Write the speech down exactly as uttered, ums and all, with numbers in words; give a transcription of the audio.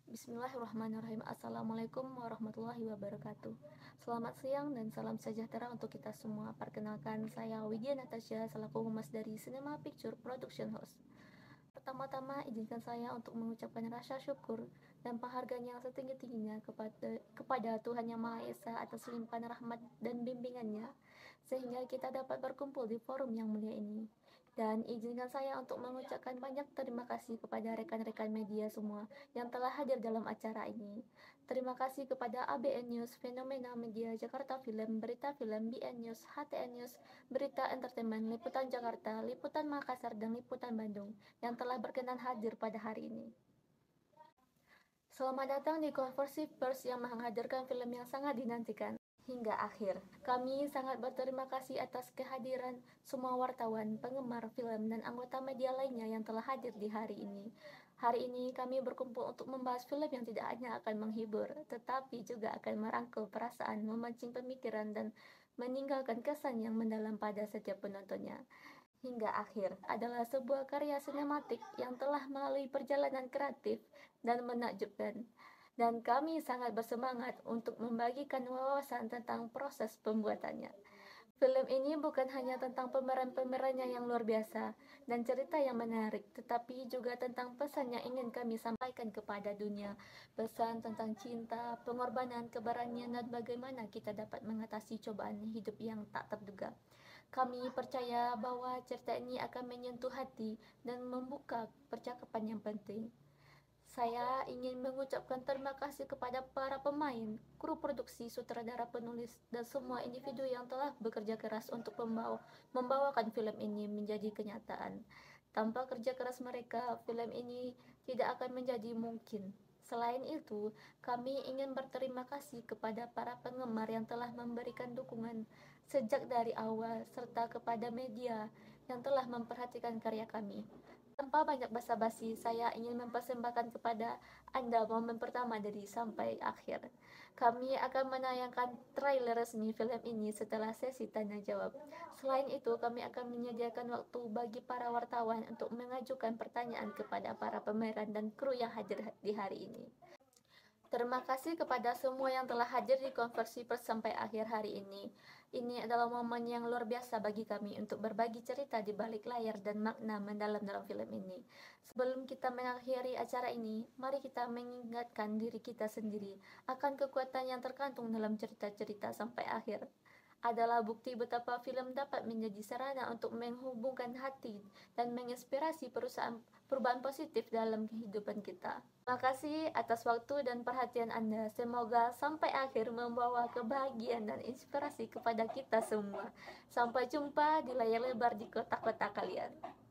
Bismillahirrahmanirrahim. Assalamualaikum warahmatullahi wabarakatuh. Selamat siang dan salam sejahtera untuk kita semua. Perkenalkan, saya Widya Natasha selaku humas dari Cinema Picture Production House. Pertama-tama, izinkan saya untuk mengucapkan rasa syukur dan penghargaan yang setinggi-tingginya kepada, kepada Tuhan Yang Maha Esa atas limpahan rahmat dan bimbingannya, sehingga kita dapat berkumpul di forum yang mulia ini. Dan izinkan saya untuk mengucapkan banyak terima kasih kepada rekan-rekan media semua yang telah hadir dalam acara ini. Terima kasih kepada A B N News, Fenomena Media, Jakarta Film, Berita Film, B N News, H T N News, Berita Entertainment, Liputan Jakarta, Liputan Makassar, dan Liputan Bandung yang telah berkenan hadir pada hari ini. Selamat datang di konversi pers yang menghadirkan film yang sangat dinantikan hingga akhir. Kami sangat berterima kasih atas kehadiran semua wartawan, penggemar film, dan anggota media lainnya yang telah hadir di hari ini. Hari ini kami berkumpul untuk membahas film yang tidak hanya akan menghibur, tetapi juga akan merangkul perasaan, memancing pemikiran, dan meninggalkan kesan yang mendalam pada setiap penontonnya. Hingga akhir adalah sebuah karya sinematik yang telah melalui perjalanan kreatif dan menakjubkan. Dan kami sangat bersemangat untuk membagikan wawasan tentang proses pembuatannya. Film ini bukan hanya tentang pemeran-pemerannya yang luar biasa dan cerita yang menarik, tetapi juga tentang pesan yang ingin kami sampaikan kepada dunia. Pesan tentang cinta, pengorbanan, keberanian, dan bagaimana kita dapat mengatasi cobaan hidup yang tak terduga. Kami percaya bahwa cerita ini akan menyentuh hati dan membuka percakapan yang penting. Saya ingin mengucapkan terima kasih kepada para pemain, kru produksi, sutradara, penulis, dan semua individu yang telah bekerja keras untuk membawa, membawakan film ini menjadi kenyataan. Tanpa kerja keras mereka, film ini tidak akan menjadi mungkin. Selain itu, kami ingin berterima kasih kepada para penggemar yang telah memberikan dukungan sejak dari awal, serta kepada media yang telah memperhatikan karya kami. Tanpa banyak basa-basi, saya ingin mempersembahkan kepada Anda momen pertama dari sampai akhir. Kami akan menayangkan trailer resmi film ini setelah sesi tanya jawab. Selain itu, kami akan menyediakan waktu bagi para wartawan untuk mengajukan pertanyaan kepada para pemeran dan kru yang hadir di hari ini. Terima kasih kepada semua yang telah hadir di konversi pers sampai akhir hari ini. Ini adalah momen yang luar biasa bagi kami untuk berbagi cerita di balik layar dan makna mendalam dalam film ini. Sebelum kita mengakhiri acara ini, mari kita mengingatkan diri kita sendiri akan kekuatan yang terkandung dalam cerita-cerita sampai akhir. Adalah bukti betapa film dapat menjadi sarana untuk menghubungkan hati dan menginspirasi perusahaan perubahan positif dalam kehidupan kita. Terima kasih atas waktu dan perhatian Anda. Semoga sampai akhir membawa kebahagiaan dan inspirasi kepada kita semua. Sampai jumpa di layar lebar di kota-kota kalian.